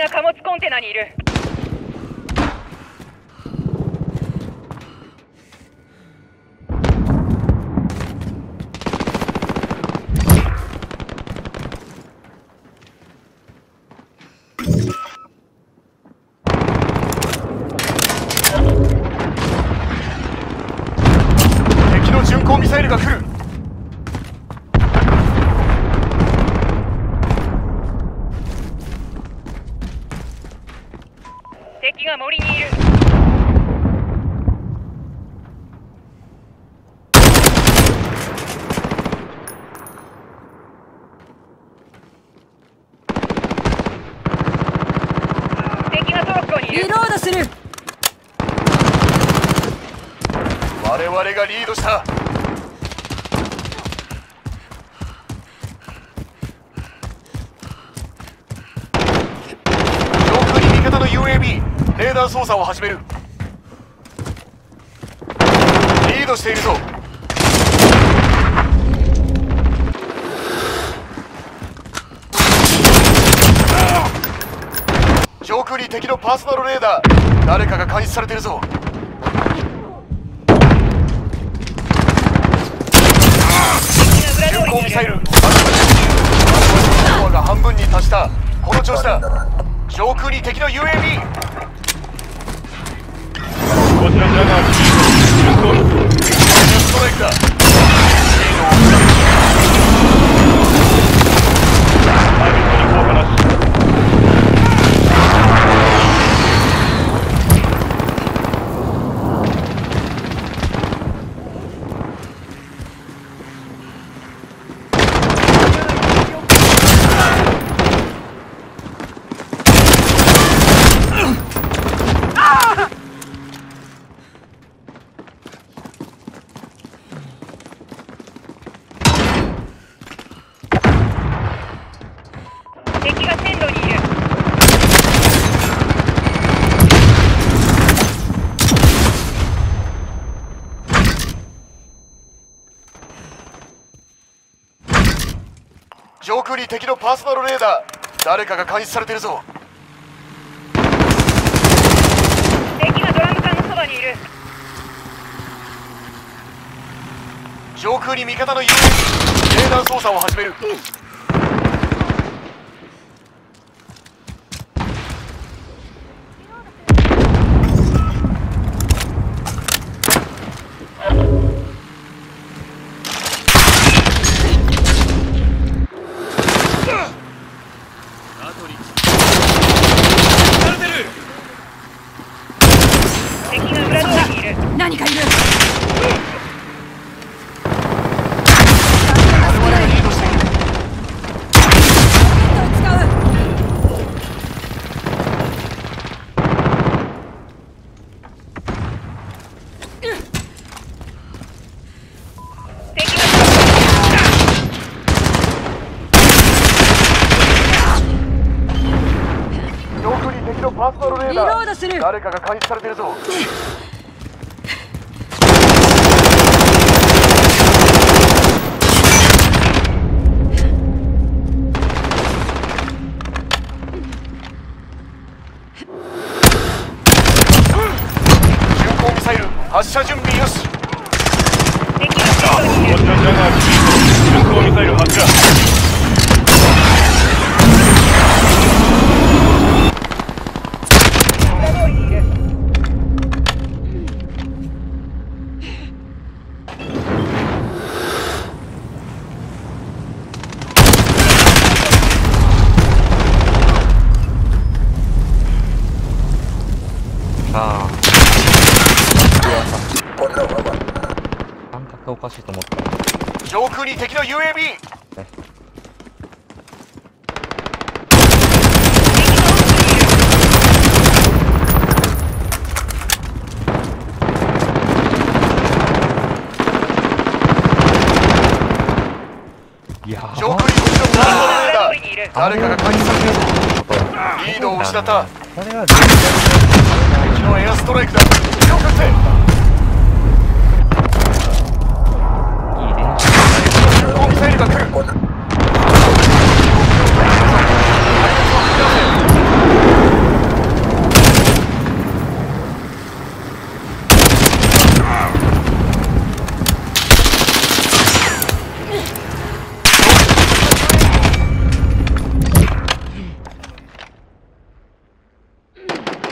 が貨物コンテナにいる。 敵の巡航ミサイルが来る。 敵が森にいる。敵がトロッコにいる。 リロードする。 我々がリードした。上空に味方の UAV、レーダー操作を始める。リードしているぞ。上空に敵のパーソナルレーダー、誰かが監視されているぞ。巡航ミサイル、パワーが半分に達した。この調子だ。上空に敵の UAV。 こちらジャガーストライクだ。 ターゲットに効果なし。 敵が線路にいる。 上空に敵のパーソナルレーダー、誰かが監視されているぞ。 敵がドラム缶のそばにいる。 上空に味方の UAV、レーダー操作を始める。 敵が裏通りにいる。 何かいる。 我々がリードしている。 使う。 敵がトロッコにいる。 上空に敵のパーソナルレーリロダードする。 ー、誰かが監視されているぞ。巡航ミサイル発射準備よし。 敵が線路にいる。 こちらジャガー巡航ミサイル発射。 裏通りにいる。 ああ、感覚がおかしいと思った。 上空に敵の UAV。 いやー、 上空に敵のパーソナルレーダ裏通りにいる。 ー、誰かが監視されているぞ。リードを失った。 これは全然敵のエアストライクだ。気を貸せ。 いい練習。 巡航ミサイルが来る。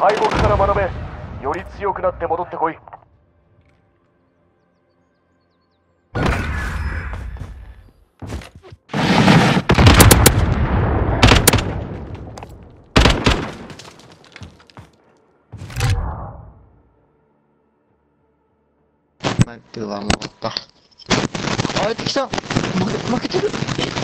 敗北から学べ。より強くなって戻ってこい。 待ってはもうか。あれ敵さん負けてる。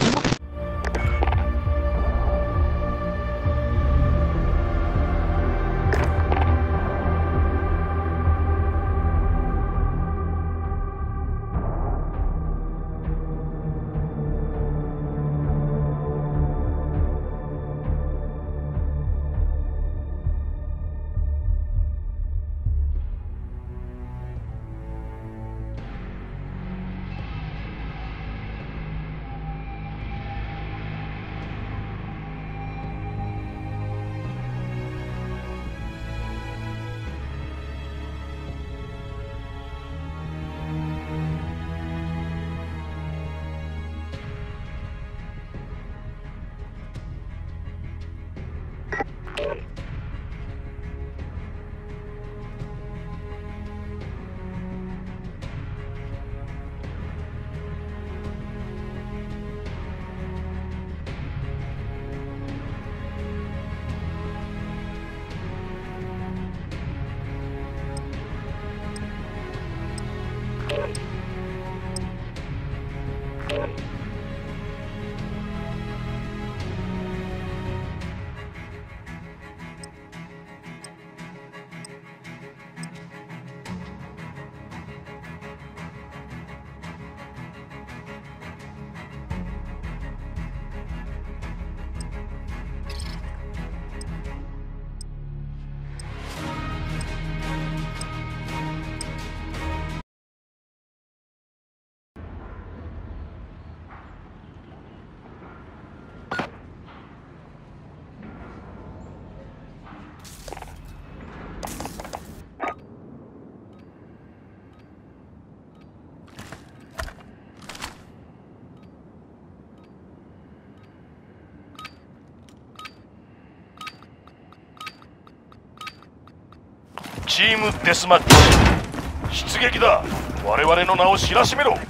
チームデスマッチ出撃だ。我々の名を知らしめろ。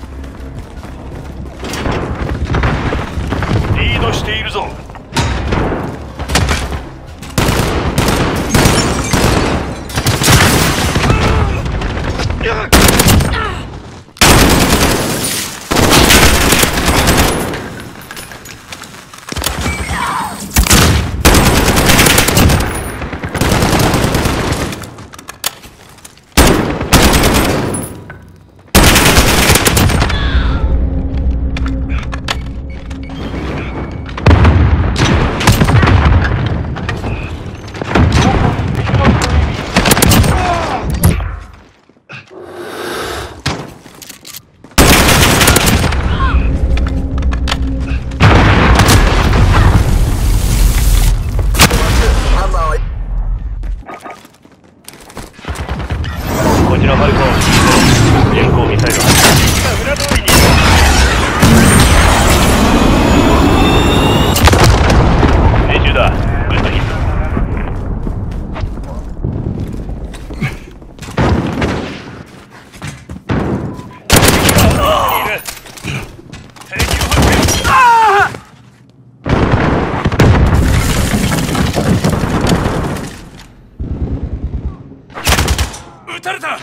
リードしているぞ。こちらファルコン、遠行ミサイル発射。裏通りに命中だ。グッドヒット。撃たれた。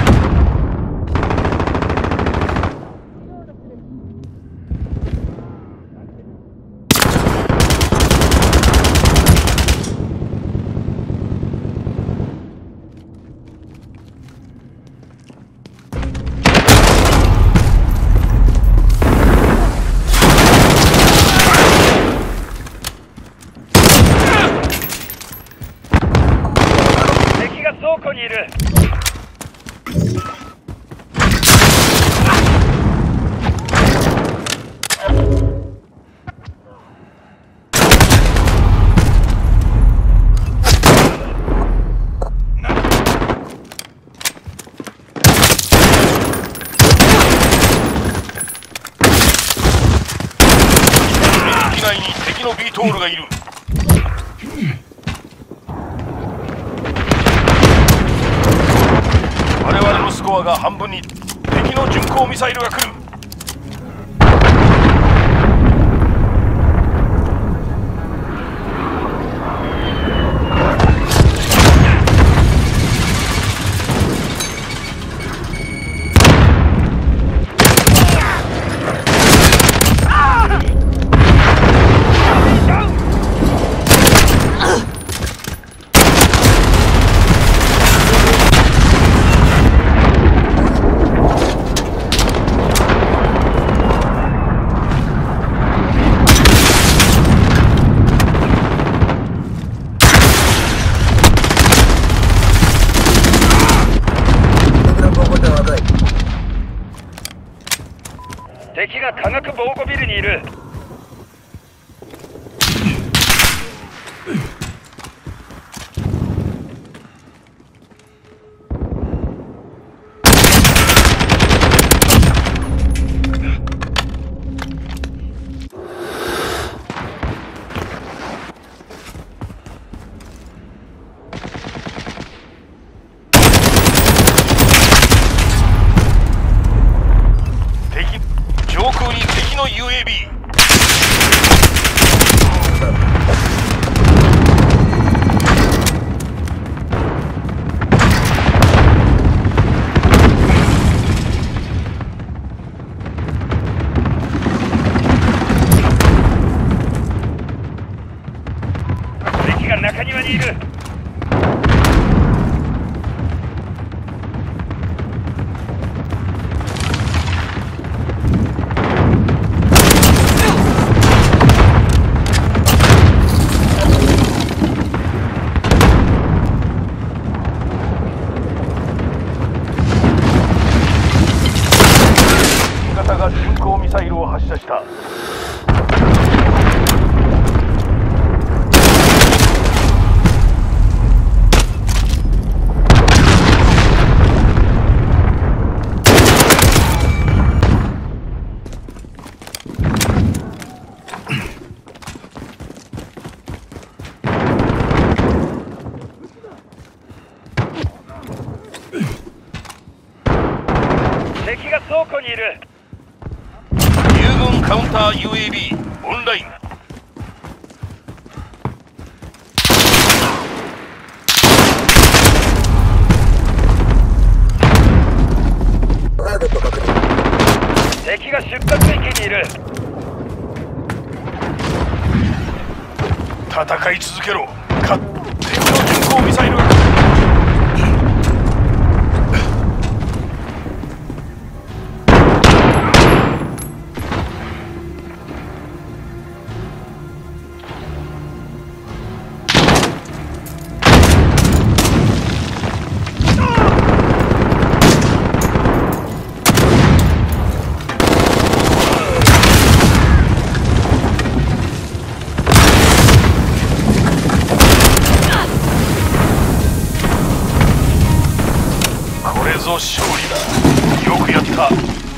敵が倉庫にいる。機内に敵のビートールがいる。 アが半分に。敵の巡航ミサイルが来る。 敵が化学防護ビルにいる。 上空に敵の UAV。 敵が中庭にいる。 巡航ミサイルを発射した。 敵が倉庫にいる。 友軍カウンター UAV オンライン。 敵が出発域にいる。 戦い続けろ。敵の巡航ミサイルが。これぞ勝利だ。よくやった。